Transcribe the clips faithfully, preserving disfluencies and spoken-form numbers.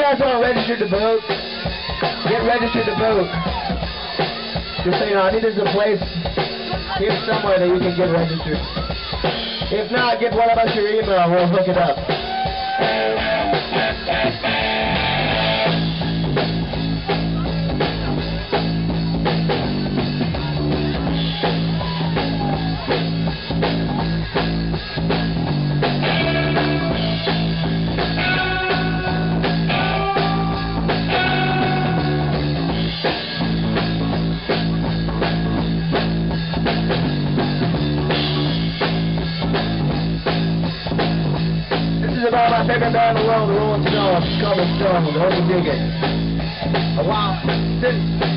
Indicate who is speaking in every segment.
Speaker 1: guys aren't registered to vote, get registered to vote. Just so you know, I think there's a place here somewhere that you can get registered. If not, give one of us your email and we'll hook it up. About my favorite band in the world, the Rolling Stones. It's called the Stones. I hope you dig it. A while since.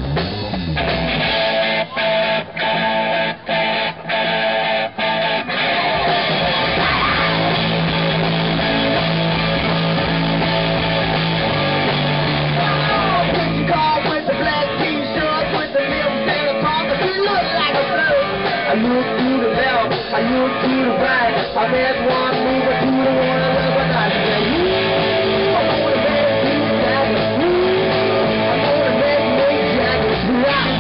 Speaker 1: I look to the left, I look to the right, I met one mover to the one I love, but I said, ooh, I wanna make you Jagger, ooh, I wanna make me Jagger, right.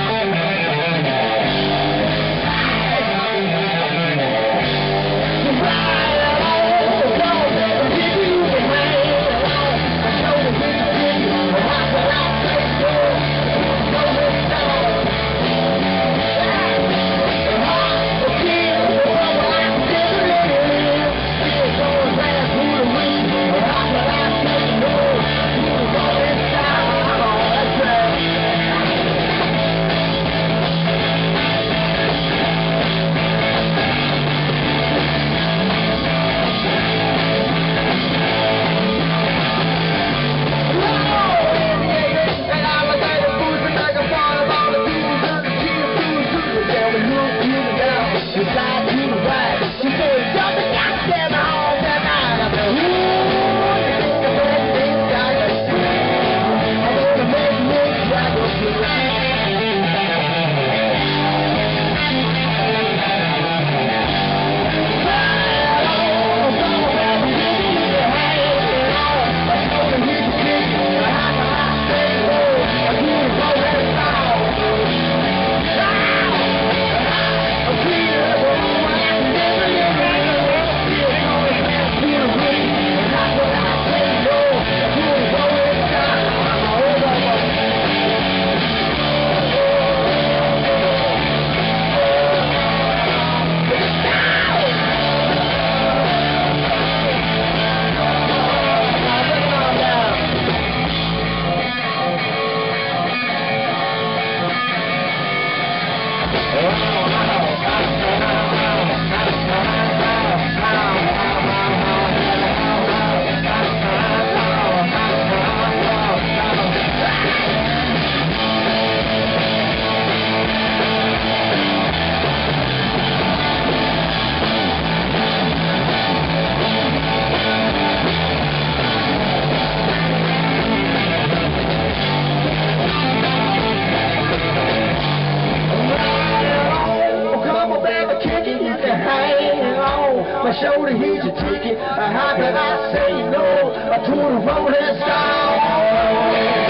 Speaker 1: My shoulder, here's your ticket. How can I say no to the rolling stone?